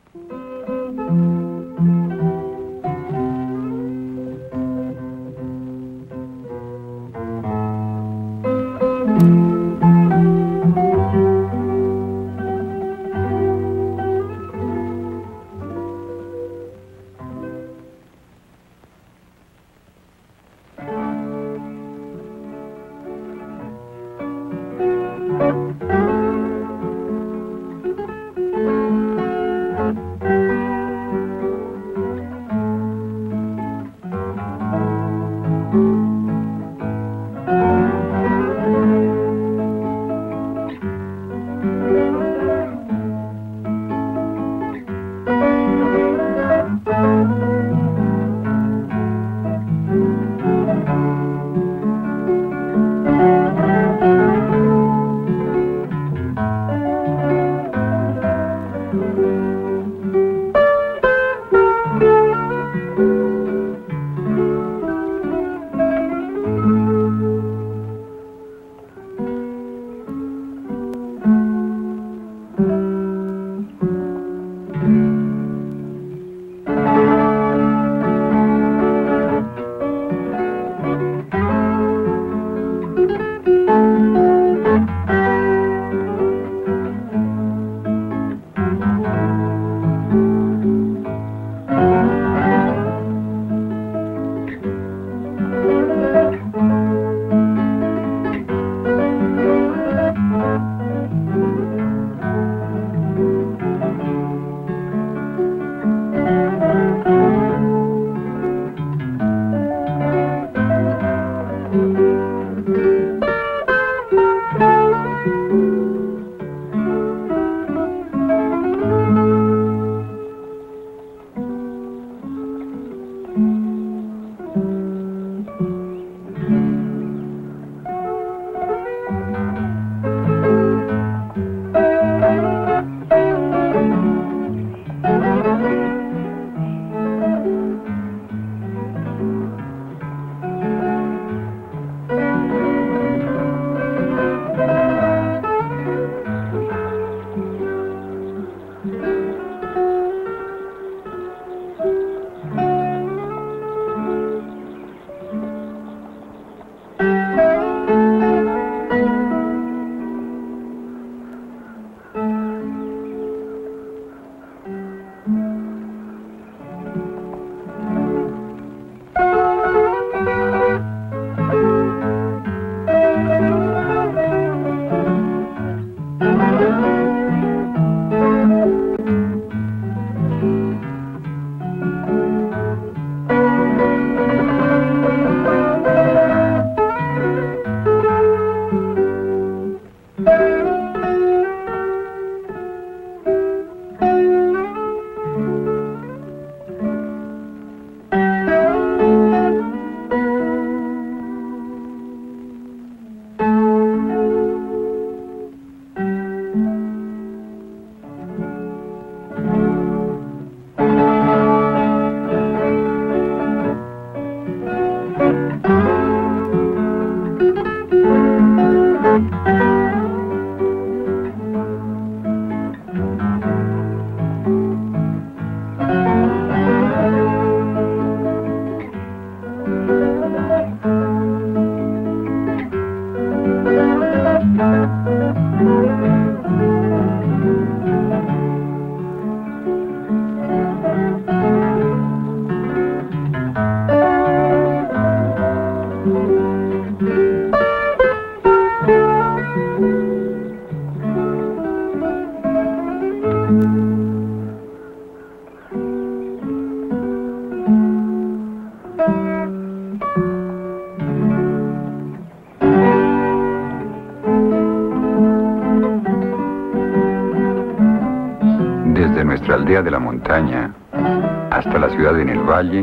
Desde nuestra aldea de la montaña hasta la ciudad en el valle,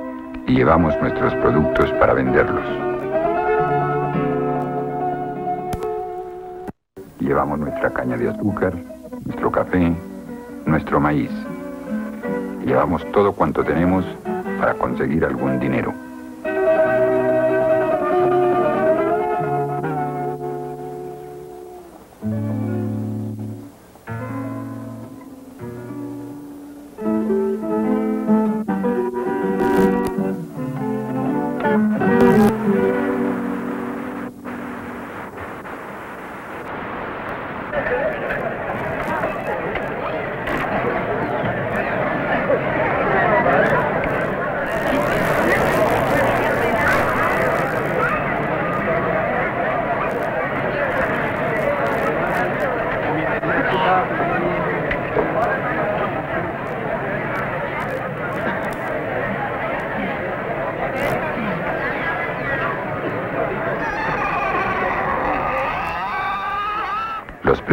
y llevamos nuestros productos para venderlos. Llevamos nuestra caña de azúcar, nuestro café, nuestro maíz. Llevamos todo cuanto tenemos para conseguir algún dinero.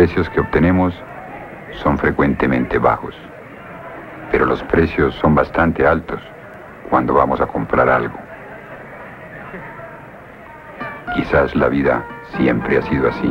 precios que obtenemos son frecuentemente bajos, pero los precios son bastante altos cuando vamos a comprar algo. Quizás la vida siempre ha sido así.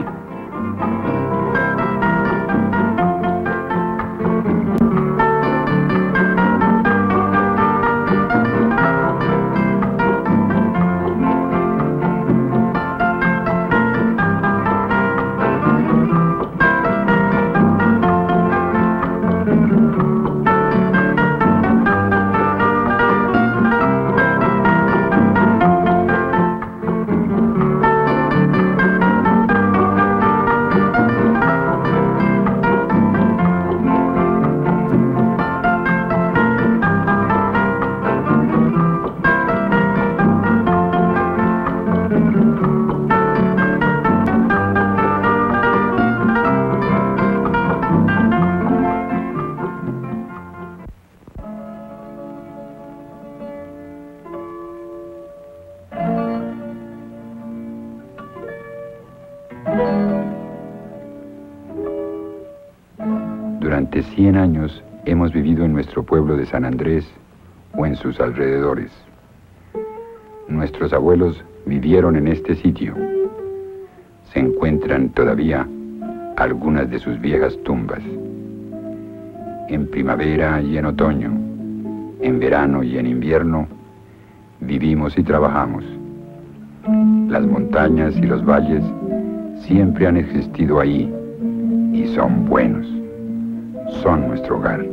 Durante 100 años hemos vivido en nuestro pueblo de San Andrés o en sus alrededores. Nuestros abuelos vivieron en este sitio. Se encuentran todavía algunas de sus viejas tumbas. En primavera y en otoño, en verano y en invierno, vivimos y trabajamos. Las montañas y los valles siempre han existido ahí y son buenos. Son nuestro hogar.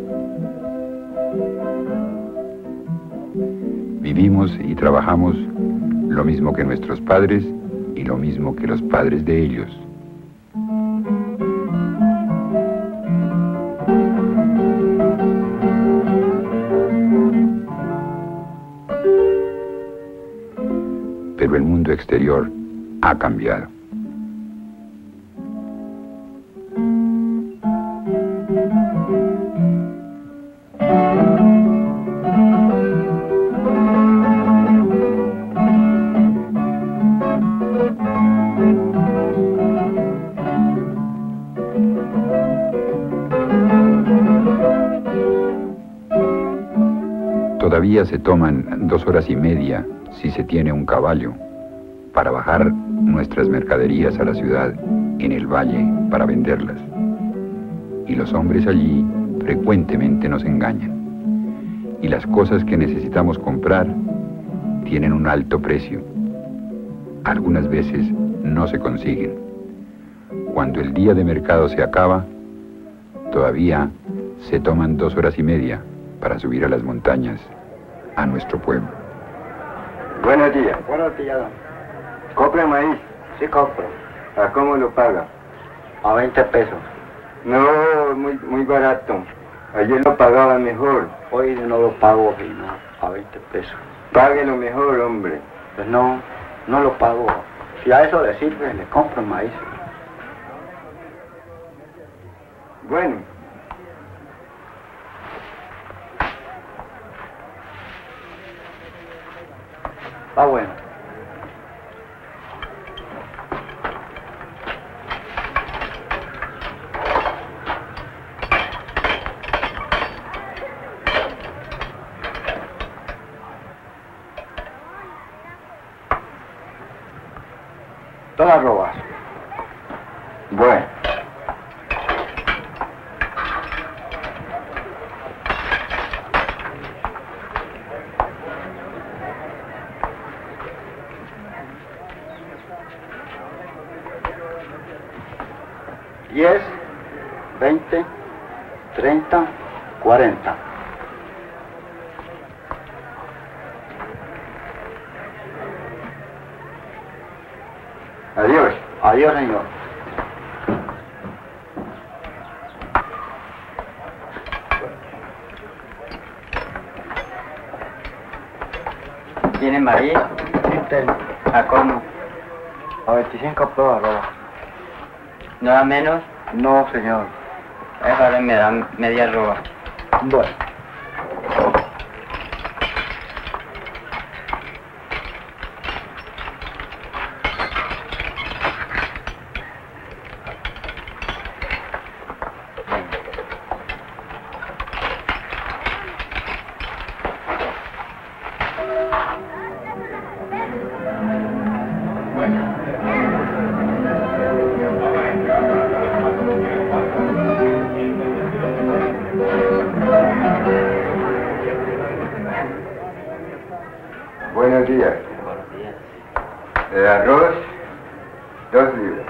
Vivimos y trabajamos lo mismo que nuestros padres y lo mismo que los padres de ellos. Pero el mundo exterior ha cambiado. Todavía se toman 2 horas y media si se tiene un caballo para bajar nuestras mercaderías a la ciudad en el valle para venderlas. Y los hombres allí frecuentemente nos engañan. Y las cosas que necesitamos comprar tienen un alto precio. Algunas veces no se consiguen. Cuando el día de mercado se acaba, todavía se toman 2 horas y media para subir a las montañas, a nuestro pueblo. Buenos días. Buenos días, don. ¿Compra maíz? Sí, compro. ¿A cómo lo paga? A 20 pesos. No, muy barato. Ayer lo pagaba mejor. Hoy no lo pago, no, a 20 pesos. Páguelo mejor, hombre. Pues no lo pago. Si a eso le sirve, le compro maíz. Bueno. Está bueno. Todas robas. Bueno. $10, 20, 30, 40. Adiós. Adiós, señor. ¿Tiene maíz? Sí, tengo. ¿A cómo? A 25 pruebas roba. ¿No da menos? No, señor. Ahora me da media roba. Bueno. Buenos días. Buenos días. El arroz, 2 libras.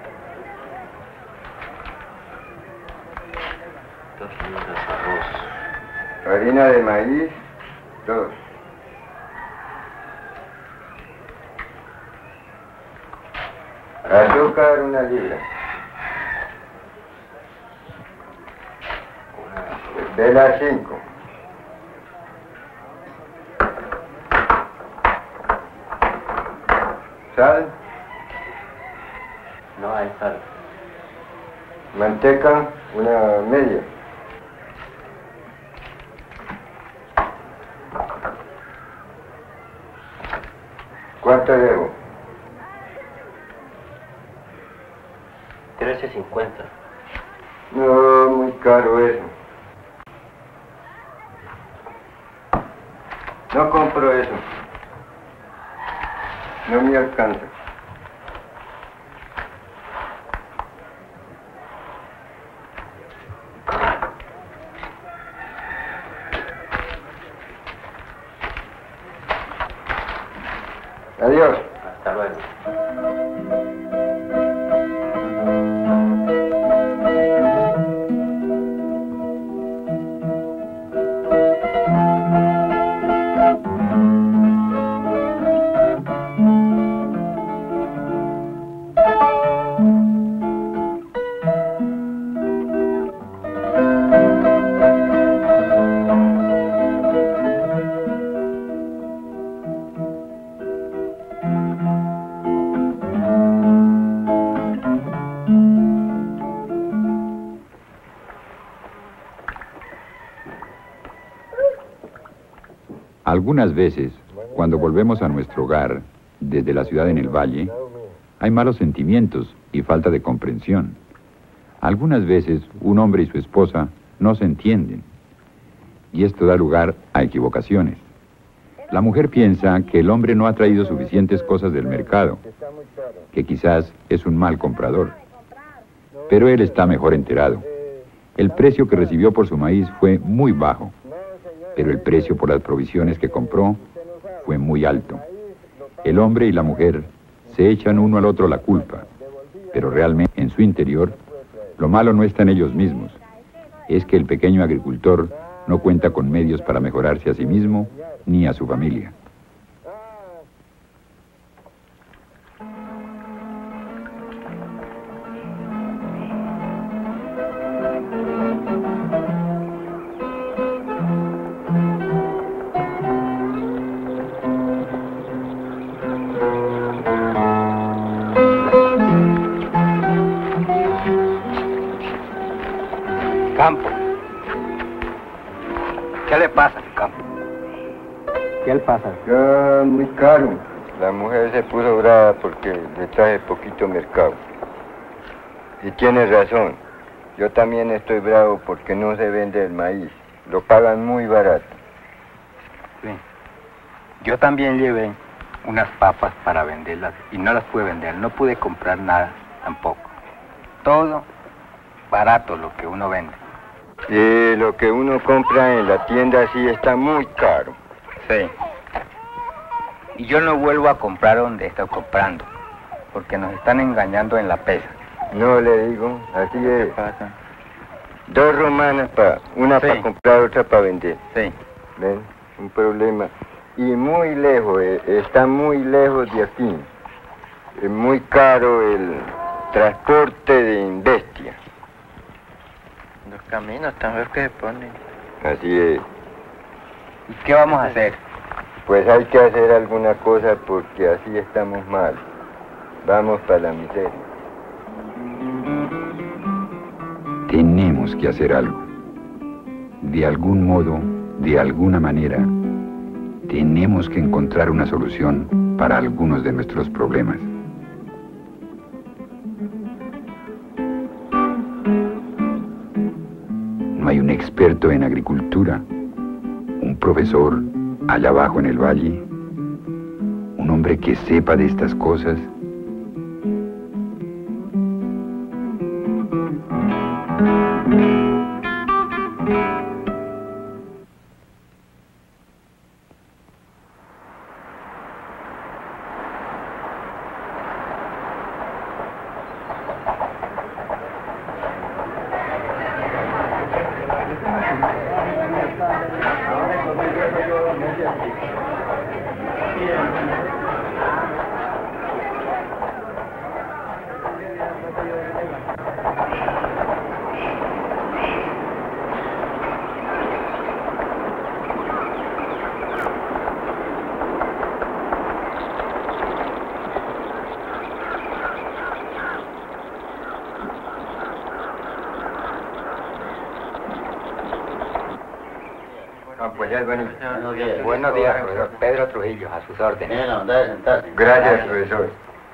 2 libras de arroz. Harina de maíz, 2. Azúcar, 1 libra. Vela, 5. Sal, No hay sal. manteca, 1 media. ¿Cuánto debo? 13.50. No, muy caro eso. No compro eso. No me alcanza. Adiós. Hasta luego. Algunas veces, cuando volvemos a nuestro hogar, desde la ciudad en el valle, hay malos sentimientos y falta de comprensión. Algunas veces, un hombre y su esposa no se entienden, y esto da lugar a equivocaciones. La mujer piensa que el hombre no ha traído suficientes cosas del mercado, que quizás es un mal comprador, pero él está mejor enterado. El precio que recibió por su maíz fue muy bajo, pero el precio por las provisiones que compró fue muy alto. El hombre y la mujer se echan uno al otro la culpa, pero realmente en su interior lo malo no está en ellos mismos, es que el pequeño agricultor no cuenta con medios para mejorarse a sí mismo ni a su familia. Campo. ¿Qué le pasa al campo? ¿Qué le pasa? Ya, muy caro. La mujer se puso brava porque le traje poquito mercado. Y tiene razón. Yo también estoy bravo porque no se vende el maíz. Lo pagan muy barato. Sí. Yo también llevé unas papas para venderlas y no las pude vender. No pude comprar nada tampoco. Todo barato lo que uno vende. Y lo que uno compra en la tienda sí está muy caro. Sí. Y yo no vuelvo a comprar donde estoy comprando, porque nos están engañando en la pesa. No le digo, así ¿Qué es. pasa? 2 romanas una Sí. para comprar, otra para vender. Sí. ¿Ven? Un problema. Y muy lejos, está muy lejos de aquí. Es muy caro el transporte de bestia. Los caminos también que se ponen. Así es. ¿Y qué vamos a hacer? Pues hay que hacer alguna cosa porque así estamos mal. Vamos para la miseria. Tenemos que hacer algo. De algún modo, de alguna manera, tenemos que encontrar una solución para algunos de nuestros problemas. No hay un experto en agricultura, un profesor allá abajo en el valle, un hombre que sepa de estas cosas. Ah, pues ya es bonito. Buenos días, profesor. Pedro Trujillo, a sus órdenes. Tiene la bondad de sentarse. Gracias, profesor.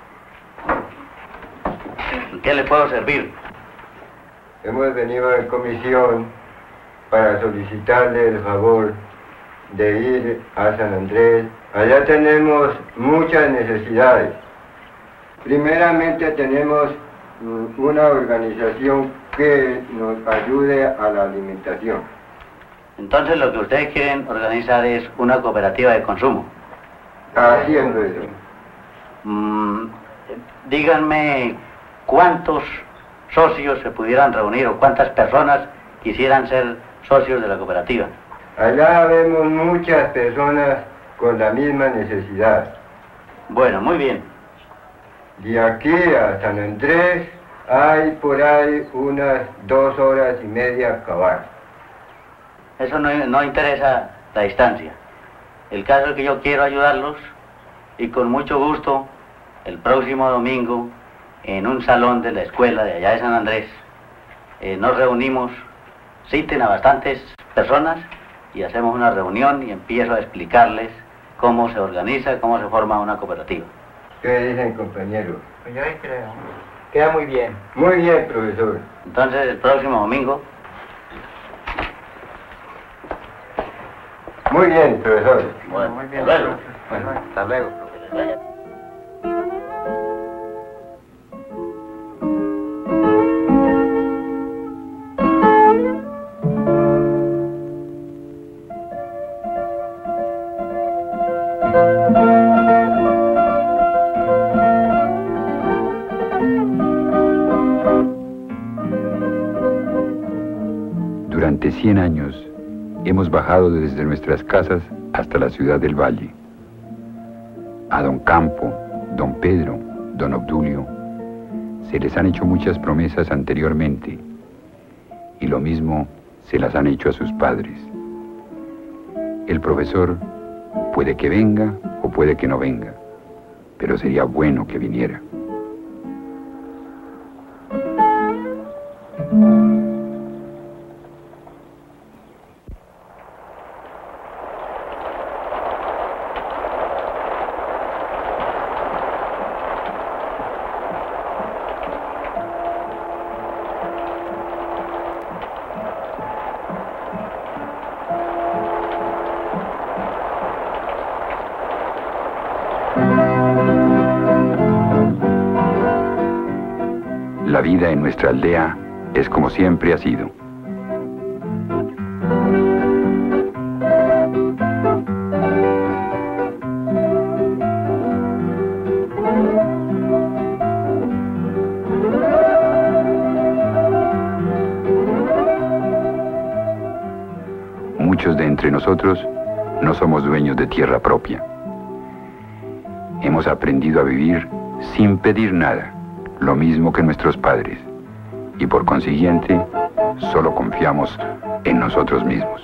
¿En qué le puedo servir? Hemos venido en comisión para solicitarle el favor de ir a San Andrés. Allá tenemos muchas necesidades. Primeramente tenemos una organización que nos ayude a la alimentación. Entonces lo que ustedes quieren organizar es una cooperativa de consumo. Así es, profesor. Díganme cuántos socios se pudieran reunir o cuántas personas quisieran ser socios de la cooperativa. Allá vemos muchas personas con la misma necesidad. Bueno, muy bien. De aquí a San Andrés hay por ahí unas 2 horas y media a caballo. Eso no interesa la distancia. El caso es que yo quiero ayudarlos y con mucho gusto el próximo domingo en un salón de la escuela de allá de San Andrés nos reunimos, citen a bastantes personas y hacemos una reunión y empiezo a explicarles cómo se organiza, cómo se forma una cooperativa. ¿Qué dicen, compañeros? Pues yo ahí creo. Queda muy bien. Muy bien, profesor. Entonces el próximo domingo. Muy bien, profesor. Bueno, Muy bien. hasta luego. Bueno, hasta luego. Durante 100 años hemos bajado desde nuestras casas hasta la ciudad del Valle. A don Campo, don Pedro, don Obdulio, se les han hecho muchas promesas anteriormente y lo mismo se las han hecho a sus padres. El profesor puede que venga o puede que no venga, pero sería bueno que viniera. La vida en nuestra aldea es como siempre ha sido. Muchos de entre nosotros no somos dueños de tierra propia. Hemos aprendido a vivir sin pedir nada, lo mismo que nuestros padres, y por consiguiente, solo confiamos en nosotros mismos.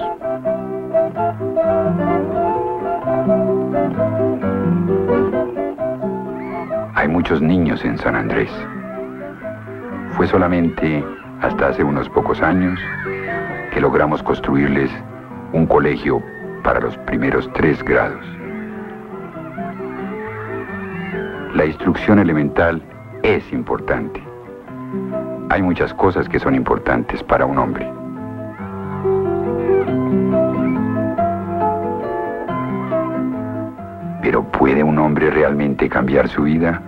Hay muchos niños en San Andrés. Fue solamente hasta hace unos pocos años que logramos construirles un colegio para los primeros 3 grados. La instrucción elemental es importante. Hay muchas cosas que son importantes para un hombre. Pero ¿puede un hombre realmente cambiar su vida?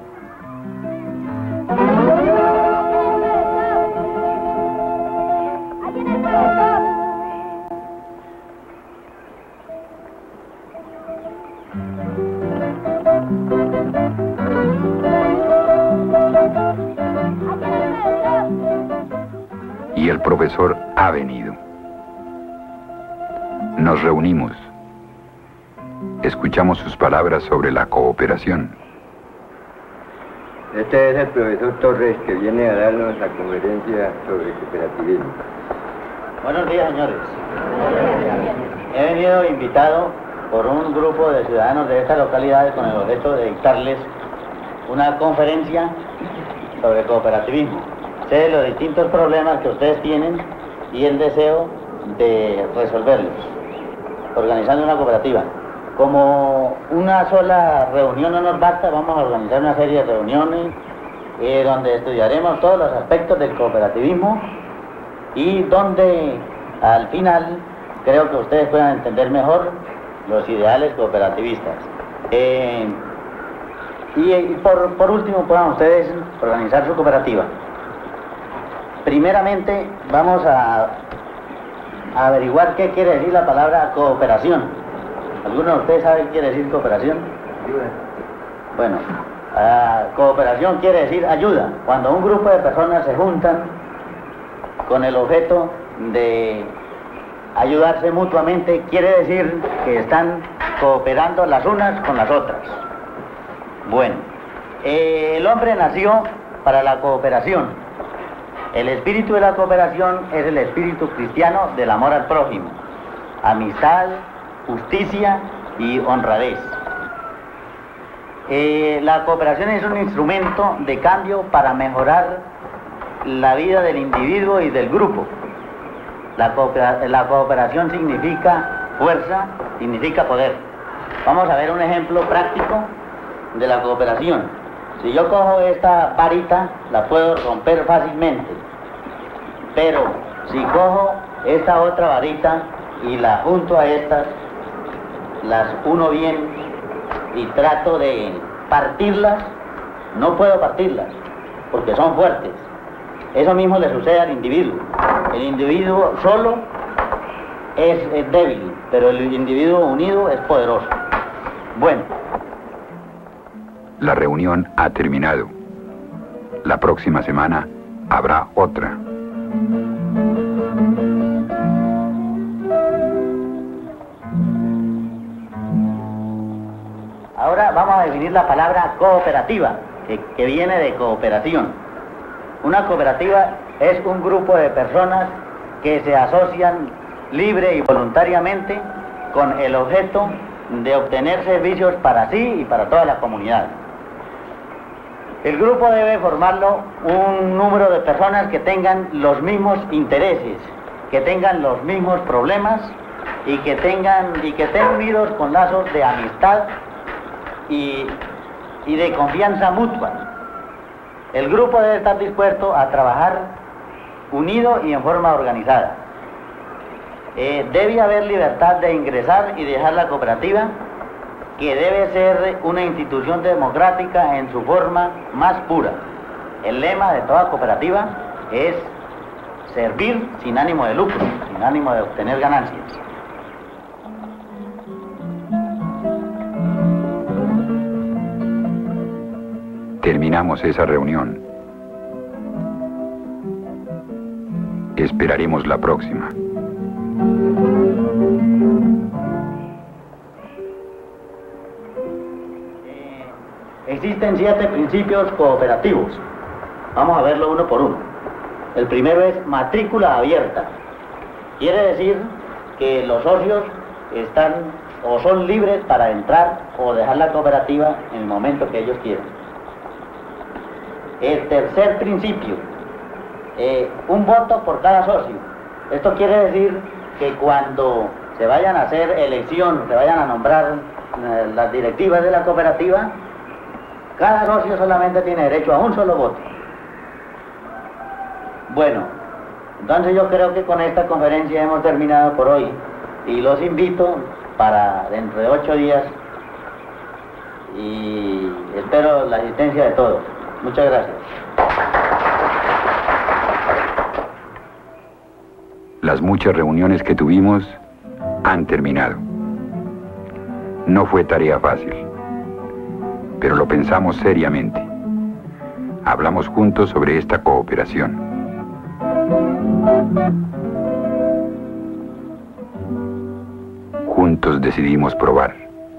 Y el profesor ha venido. Nos reunimos. Escuchamos sus palabras sobre la cooperación. Este es el profesor Torres que viene a darnos la conferencia sobre cooperativismo. Buenos días, señores. He venido invitado por un grupo de ciudadanos de estas localidades con el objeto de dictarles una conferencia sobre cooperativismo. Sé los distintos problemas que ustedes tienen y el deseo de resolverlos. organizando una cooperativa. Como una sola reunión no nos basta, vamos a organizar una serie de reuniones donde estudiaremos todos los aspectos del cooperativismo y donde al final creo que ustedes puedan entender mejor los ideales cooperativistas. Y por último puedan ustedes organizar su cooperativa. Primeramente vamos a averiguar qué quiere decir la palabra cooperación. ¿Alguno de ustedes sabe qué quiere decir cooperación? Bueno, cooperación quiere decir ayuda. Cuando un grupo de personas se juntan con el objeto de ayudarse mutuamente, quiere decir que están cooperando las unas con las otras. Bueno, el hombre nació para la cooperación. El espíritu de la cooperación es el espíritu cristiano del amor al prójimo, amistad, justicia y honradez. La cooperación es un instrumento de cambio para mejorar la vida del individuo y del grupo. La cooperación significa fuerza, significa poder. Vamos a ver un ejemplo práctico de la cooperación. Si yo cojo esta varita, la puedo romper fácilmente, pero si cojo esta otra varita y la junto a estas, las uno bien y trato de partirlas, no puedo partirlas, porque son fuertes. Eso mismo le sucede al individuo. El individuo solo es débil, pero el individuo unido es poderoso. Bueno. La reunión ha terminado. La próxima semana habrá otra. Ahora vamos a definir la palabra cooperativa, que viene de cooperación. Una cooperativa es un grupo de personas que se asocian libre y voluntariamente con el objeto de obtener servicios para sí y para toda la comunidad. El grupo debe formarlo un número de personas que tengan los mismos intereses, que tengan los mismos problemas y que estén unidos con lazos de amistad y de confianza mutua. El grupo debe estar dispuesto a trabajar unido y en forma organizada. Debe haber libertad de ingresar y dejar la cooperativa, que debe ser una institución democrática en su forma más pura. El lema de toda cooperativa es servir sin ánimo de lucro, sin ánimo de obtener ganancias. Terminamos esa reunión. Esperaremos la próxima. Existen 7 principios cooperativos. Vamos a verlo uno por uno. El primero es matrícula abierta. Quiere decir que los socios están o son libres para entrar o dejar la cooperativa en el momento que ellos quieran. El tercer principio, un voto por cada socio. Esto quiere decir que cuando se vayan a hacer elección, se vayan a nombrar las directivas de la cooperativa, cada socio solamente tiene derecho a un solo voto. Bueno, entonces yo creo que con esta conferencia hemos terminado por hoy y los invito para dentro de 8 días y espero la asistencia de todos. Muchas gracias. Las muchas reuniones que tuvimos han terminado. No fue tarea fácil, pero lo pensamos seriamente. Hablamos juntos sobre esta cooperación. Juntos decidimos probar.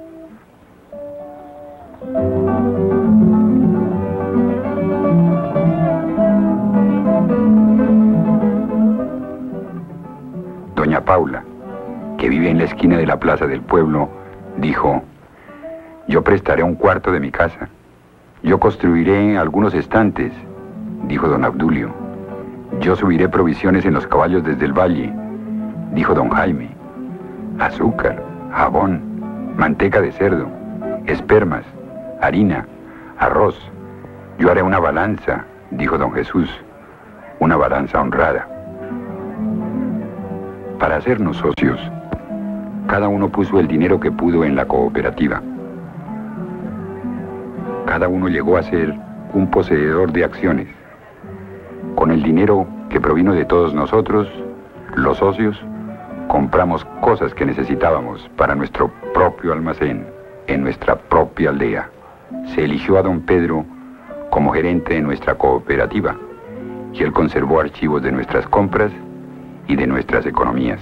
Doña Paula, que vive en la esquina de la plaza del pueblo, dijo: yo prestaré un cuarto de mi casa. Yo construiré algunos estantes, dijo don Abdulio. Yo subiré provisiones en los caballos desde el valle, dijo don Jaime. azúcar, jabón, manteca de cerdo, espermas, harina, arroz. Yo haré una balanza, dijo don Jesús, una balanza honrada. Para hacernos socios, cada uno puso el dinero que pudo en la cooperativa. Cada uno llegó a ser un poseedor de acciones. Con el dinero que provino de todos nosotros, los socios, compramos cosas que necesitábamos para nuestro propio almacén, en nuestra propia aldea. Se eligió a don Pedro como gerente de nuestra cooperativa y él conservó archivos de nuestras compras y de nuestras economías.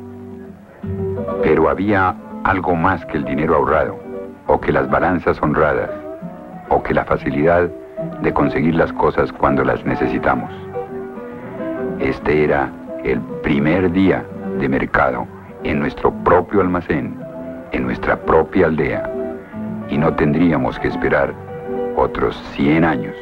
Pero había algo más que el dinero ahorrado, o que las balanzas honradas, o que la facilidad de conseguir las cosas cuando las necesitamos. Este era el primer día de mercado en nuestro propio almacén, en nuestra propia aldea, y no tendríamos que esperar otros 100 años.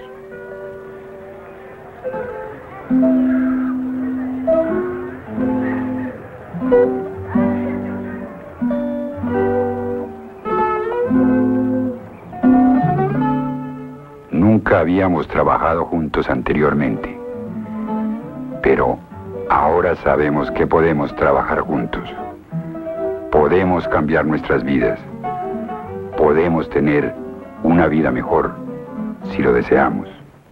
Nunca habíamos trabajado juntos anteriormente, pero ahora sabemos que podemos trabajar juntos. Podemos cambiar nuestras vidas. Podemos tener una vida mejor si lo deseamos.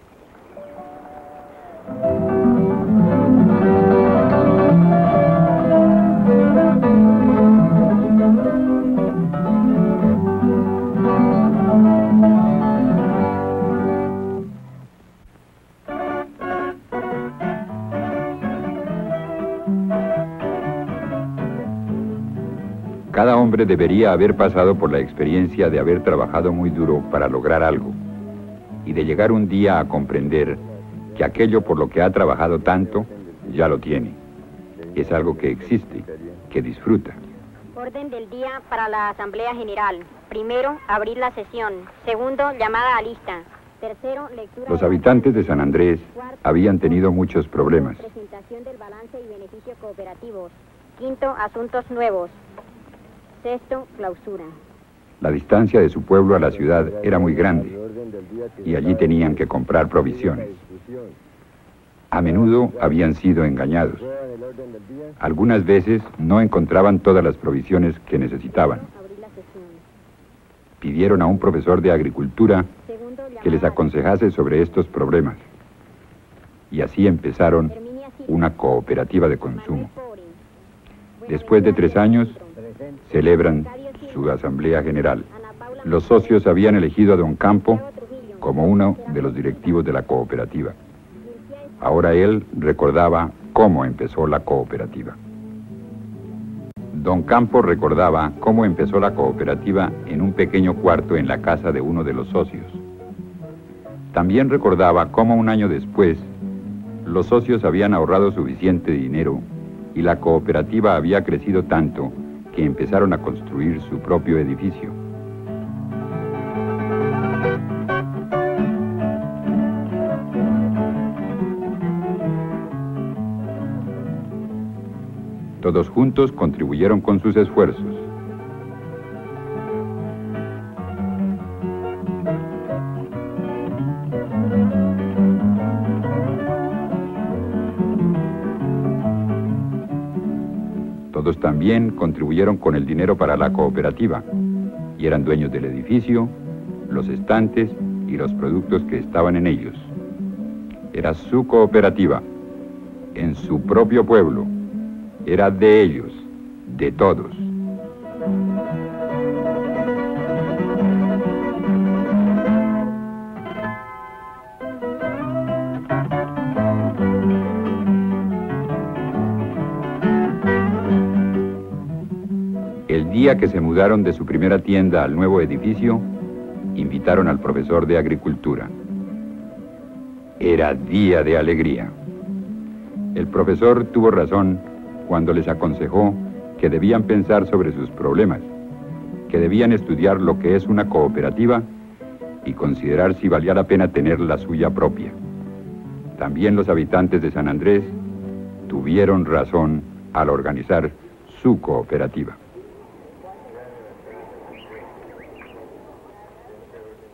Cada hombre debería haber pasado por la experiencia de haber trabajado muy duro para lograr algo y de llegar un día a comprender que aquello por lo que ha trabajado tanto ya lo tiene. Es algo que existe, que disfruta. Orden del día para la Asamblea General. Primero, abrir la sesión. Segundo, llamada a lista. Tercero, lectura. Los habitantes de San Andrés habían tenido muchos problemas. Presentación del balance y beneficio cooperativos. Quinto, asuntos nuevos. Sexto, clausura. La distancia de su pueblo a la ciudad era muy grande y allí tenían que comprar provisiones. A menudo habían sido engañados. Algunas veces no encontraban todas las provisiones que necesitaban. Pidieron a un profesor de agricultura que les aconsejase sobre estos problemas. Y así empezaron una cooperativa de consumo. Después de 3 años, celebran su asamblea general. Los socios habían elegido a don Campo como uno de los directivos de la cooperativa. Ahora él recordaba cómo empezó la cooperativa. Don Campo recordaba cómo empezó la cooperativa en un pequeño cuarto en la casa de uno de los socios. También recordaba cómo un año después los socios habían ahorrado suficiente dinero y la cooperativa había crecido tanto que empezaron a construir su propio edificio. Todos juntos contribuyeron con sus esfuerzos. Todos también contribuyeron con el dinero para la cooperativa y eran dueños del edificio, los estantes y los productos que estaban en ellos. Era su cooperativa, en su propio pueblo. Era de ellos, de todos. El día que se mudaron de su primera tienda al nuevo edificio, invitaron al profesor de agricultura. Era día de alegría. El profesor tuvo razón cuando les aconsejó que debían pensar sobre sus problemas, que debían estudiar lo que es una cooperativa y considerar si valía la pena tener la suya propia. También los habitantes de San Andrés tuvieron razón al organizar su cooperativa.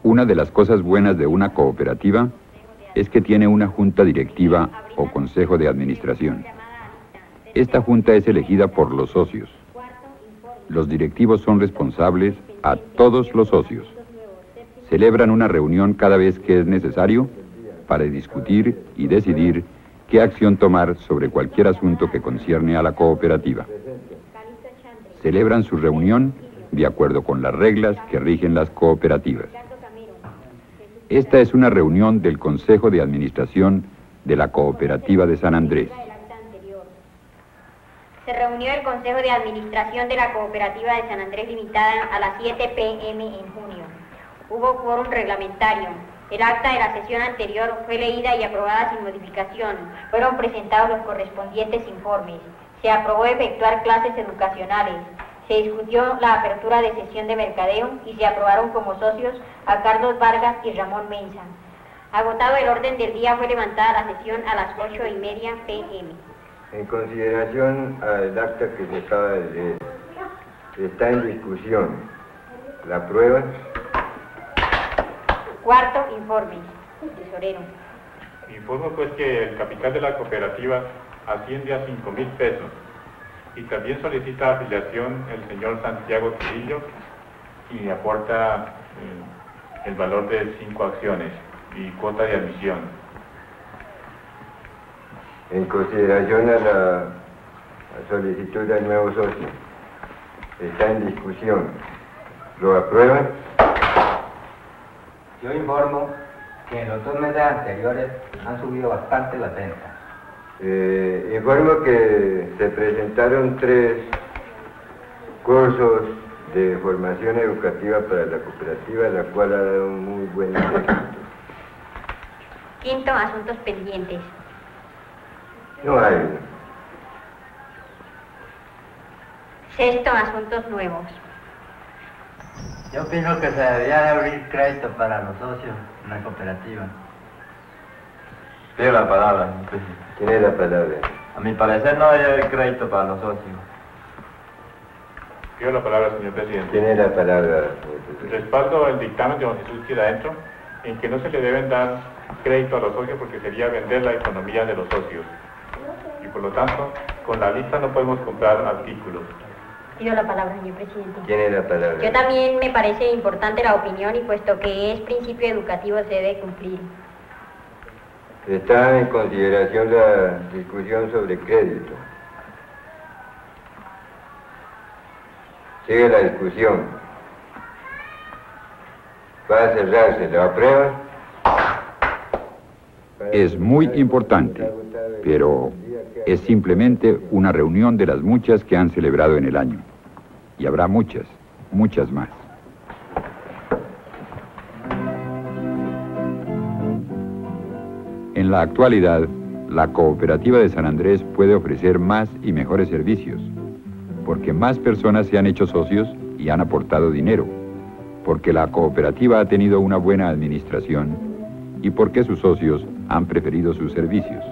Una de las cosas buenas de una cooperativa es que tiene una junta directiva o consejo de administración. Esta junta es elegida por los socios. Los directivos son responsables a todos los socios. Celebran una reunión cada vez que es necesario para discutir y decidir qué acción tomar sobre cualquier asunto que concierne a la cooperativa. Celebran su reunión de acuerdo con las reglas que rigen las cooperativas. Esta es una reunión del Consejo de Administración de la Cooperativa de San Andrés. Se reunió el Consejo de Administración de la Cooperativa de San Andrés Limitada a las 7 p.m. en junio. Hubo quórum reglamentario. El acta de la sesión anterior fue leída y aprobada sin modificación. Fueron presentados los correspondientes informes. Se aprobó efectuar clases educacionales. Se discutió la apertura de sesión de mercadeo y se aprobaron como socios a Carlos Vargas y Ramón Mensa. Agotado el orden del día, fue levantada la sesión a las 8:30 p.m. En consideración al acta que se acaba de leer, está en discusión. ¿La aprueban? Cuarto informe. Tesorero. Informo pues que el capital de la cooperativa asciende a 5.000 pesos. Y también solicita afiliación el señor Santiago Trillo y aporta el valor de 5 acciones y cuota de admisión. En consideración a la solicitud del nuevo socio, está en discusión. ¿Lo aprueban? Yo informo que en los 2 meses anteriores han subido bastante las ventas. Informo que se presentaron 3 cursos de formación educativa para la cooperativa, la cual ha dado un muy buen éxito. Quinto, asuntos pendientes. No hay uno. Sexto, asuntos nuevos. Yo opino que se debería de abrir crédito para los socios en la cooperativa. Pido la palabra, señor presidente. Tiene la palabra. A mi parecer no debe haber crédito para los socios. Pido la palabra, señor presidente. Tiene la palabra, señor presidente. Respaldo el dictamen de don Jesús Quieradentro en que no se le deben dar crédito a los socios porque sería vender la economía de los socios. Y por lo tanto, con la lista no podemos comprar artículos. Pido la palabra, señor presidente. Tiene la palabra. Yo también me parece importante la opinión y puesto que es principio educativo se debe cumplir. Está en consideración la discusión sobre crédito. Sigue la discusión. Va a cerrarse. ¿Lo aprueban? Es muy importante, pero es simplemente una reunión de las muchas que han celebrado en el año. Y habrá muchas, muchas más. En la actualidad, la cooperativa de San Andrés puede ofrecer más y mejores servicios, porque más personas se han hecho socios y han aportado dinero, porque la cooperativa ha tenido una buena administración y porque sus socios han preferido sus servicios.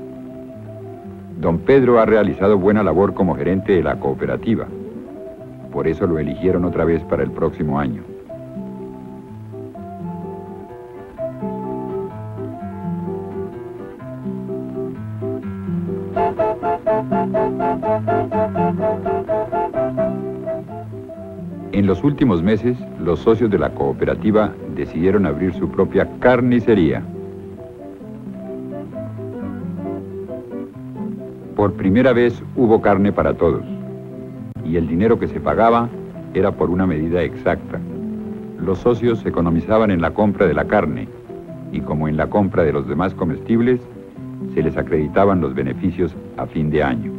Don Pedro ha realizado buena labor como gerente de la cooperativa, por eso lo eligieron otra vez para el próximo año. En los últimos meses, los socios de la cooperativa decidieron abrir su propia carnicería. Por primera vez hubo carne para todos, y el dinero que se pagaba era por una medida exacta. Los socios economizaban en la compra de la carne, y como en la compra de los demás comestibles, se les acreditaban los beneficios a fin de año.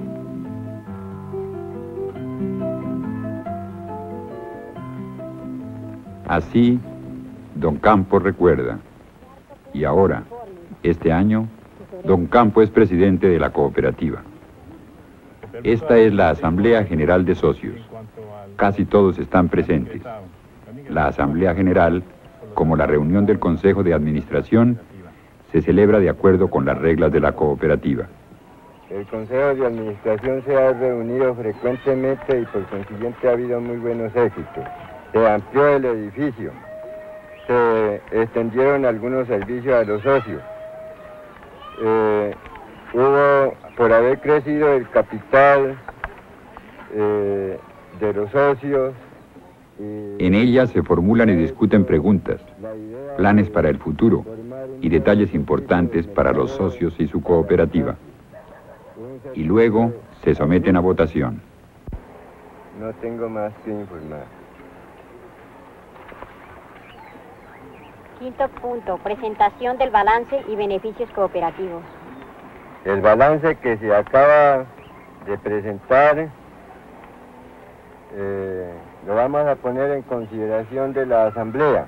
Así, don Campo recuerda, y ahora, este año, don Campo es presidente de la cooperativa. Esta es la Asamblea General de Socios. Casi todos están presentes. La Asamblea General, como la reunión del Consejo de Administración, se celebra de acuerdo con las reglas de la cooperativa. El Consejo de Administración se ha reunido frecuentemente y por consiguiente ha habido muy buenos éxitos. Se amplió el edificio, se extendieron algunos servicios a los socios. Hubo, por haber crecido el capital de los socios. En ella se formulan y discuten preguntas, planes para el futuro y detalles importantes para los socios y su cooperativa. Y luego se someten a votación. No tengo más que informar. Quinto punto, presentación del balance y beneficios cooperativos. El balance que se acaba de presentar lo vamos a poner en consideración de la asamblea.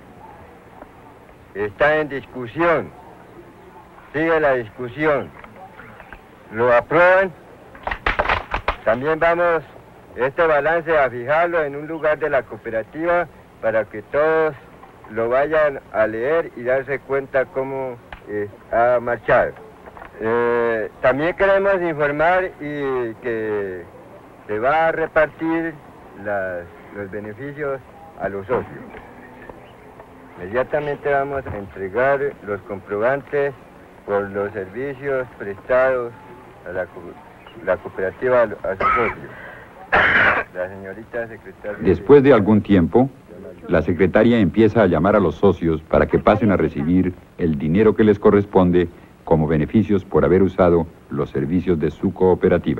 Está en discusión. Sigue la discusión. ¿Lo aprueban? También vamos este balance a fijarlo en un lugar de la cooperativa para que todos lo vayan a leer y darse cuenta cómo ha marchado. También queremos informar y que se va a repartir los beneficios a los socios. Inmediatamente vamos a entregar los comprobantes por los servicios prestados a la cooperativa a sus socios. La señorita secretaria... Después de algún tiempo, la secretaria empieza a llamar a los socios para que pasen a recibir el dinero que les corresponde como beneficios por haber usado los servicios de su cooperativa.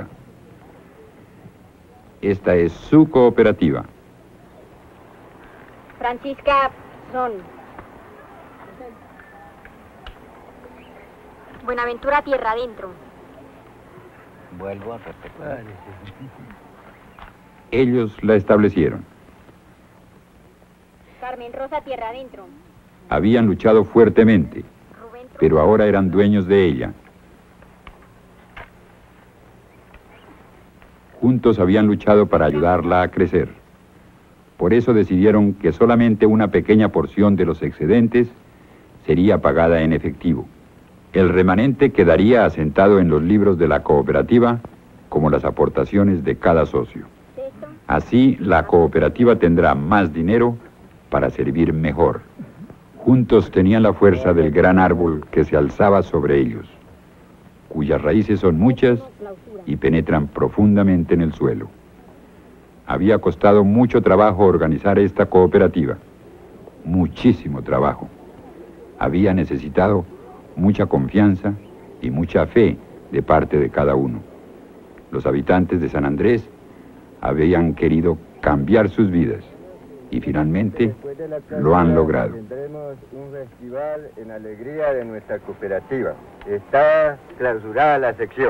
Esta es su cooperativa. Francisca Son. Buenaventura Tierra Adentro. Vuelvo a repetir. Ellos la establecieron. Carmen Rosa Tierra Adentro. Habían luchado fuertemente, pero ahora eran dueños de ella. Juntos habían luchado para ayudarla a crecer. Por eso decidieron que solamente una pequeña porción de los excedentes sería pagada en efectivo. El remanente quedaría asentado en los libros de la cooperativa como las aportaciones de cada socio. Así, la cooperativa tendrá más dinero para servir mejor. Juntos tenían la fuerza del gran árbol que se alzaba sobre ellos, cuyas raíces son muchas y penetran profundamente en el suelo. Había costado mucho trabajo organizar esta cooperativa, muchísimo trabajo. Había necesitado mucha confianza y mucha fe de parte de cada uno. Los habitantes de San Andrés habían querido cambiar sus vidas y finalmente lo han logrado. Tendremos un festival en alegría de nuestra cooperativa. Está clausurada la sección.